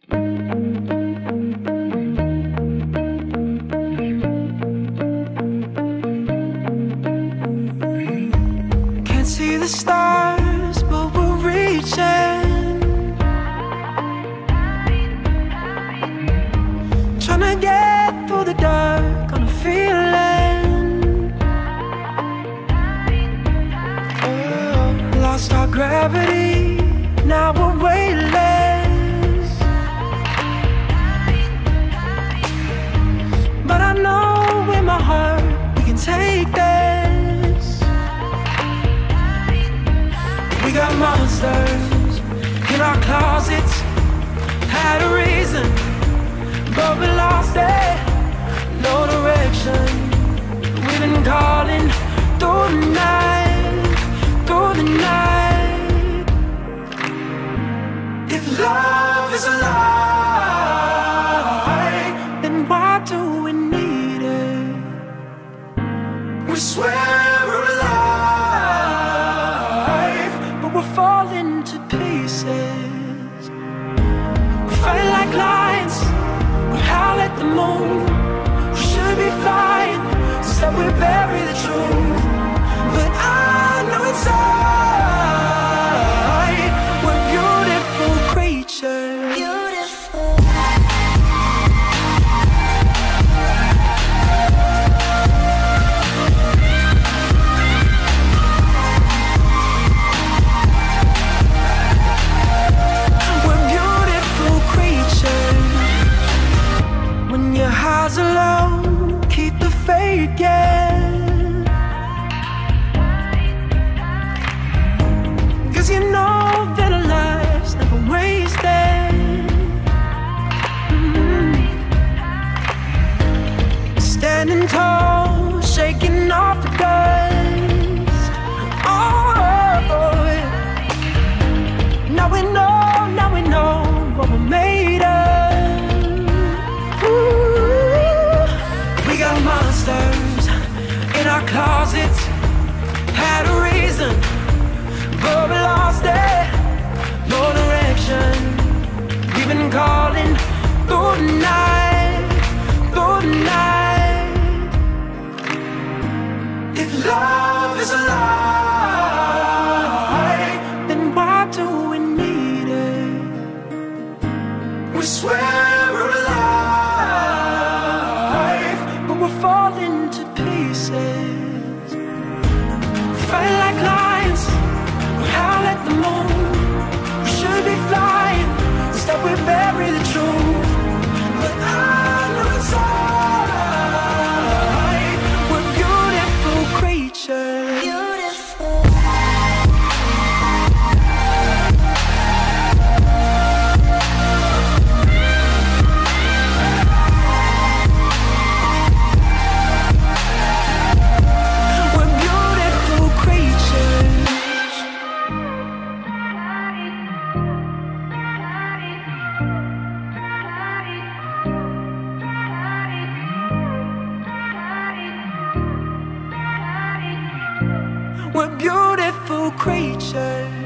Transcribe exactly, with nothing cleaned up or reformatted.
Can't see the stars, but we're reaching. Trying to get through the dark on a feeling. Oh, lost our gravity, now we're weightless. But I know in my heart we can take this. We got monsters in our closets, had a reason, but we lost it. No direction, we've been calling through the night, through the night. If love is a lie, then why do we need it? We swear we're alive, but we're falling to pieces. We fight like lions, we howl at the moon. We should be flying, instead we bury the truth. But I know inside we're beautiful creatures. Beautiful. We're beautiful creatures. When your highs are low, keep the faith, yeah. Cause you know that our life's never wasted. Mm-hmm. Standing tall, shaking off the dust. Oh, yeah. Now we know, now we know what we're made of. Ooh. We got monsters in our closets, had a reason, but we lost it. No direction, we've been calling through the night, through the night. If love is a lie, then why do we need it? We swear we're alive, but we're falling to pieces. Fight like lions, we howl at the moon. We should be flying, instead we bury the truth. But I know inside we're beautiful creatures. Beautiful. We're beautiful creatures. We're beautiful creatures.